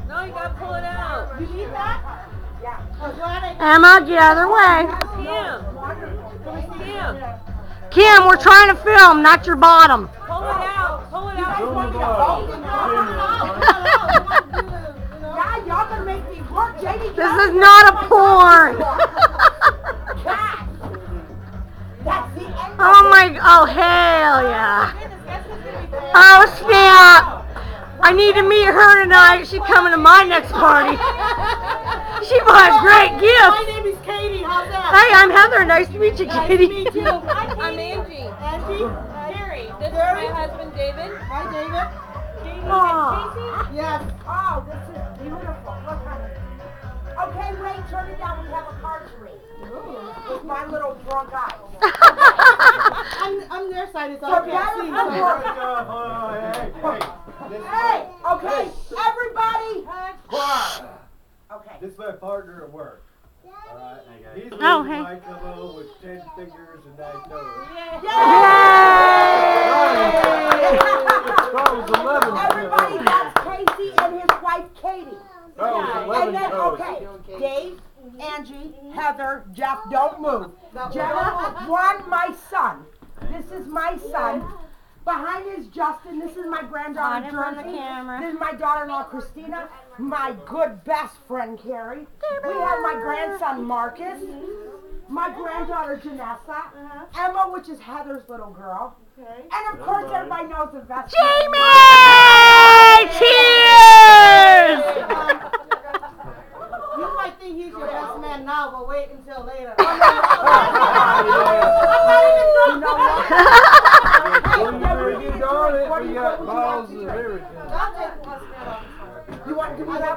No, you gotta pull it out. You need that? Yeah. Emma, get out of their way. Kim. Kim, we're trying to film, not your bottom. Pull it out. Pull it out. Yeah, y'all gonna make me work, JD. This is not a porn. That's the end. Oh my, oh hell yeah. Oh snap. I need to meet her tonight. She's coming to my next party. She buys great My gifts. name is Katie. How's that? Hey, I'm Heather. Nice to meet you, Katie. Nice to meet you. I'm Angie. Angie? Carrie. This is my husband, David. Hi, David. Aw. Yes. Oh, this is beautiful. Look at it. Okay, Ray, turn it down. We have a card to read. With my little drunk eyes. I'm their side. It's all okay. Hey, okay, everybody. Quiet. Okay. This is my partner at work. Alright. He's Oh, reading hey. my cover with 10 fingers and 9 toes. Everybody, that's Casey and his wife Katie. And then, okay, Dave, Angie, Heather, Jeff, don't move. Jeff, one, my son. This is my son. Behind is Justin. This is my granddaughter, Jersey. This is my daughter-in-law, Christina. My good best friend, Carrie. We have my grandson, Marcus. My granddaughter, Janessa. Emma, which is Heather's little girl. And of course, everybody knows the best friend. Jamie! Cheers! You might think he's your best man now, but wait until later. You got balls of everything. You want to do that?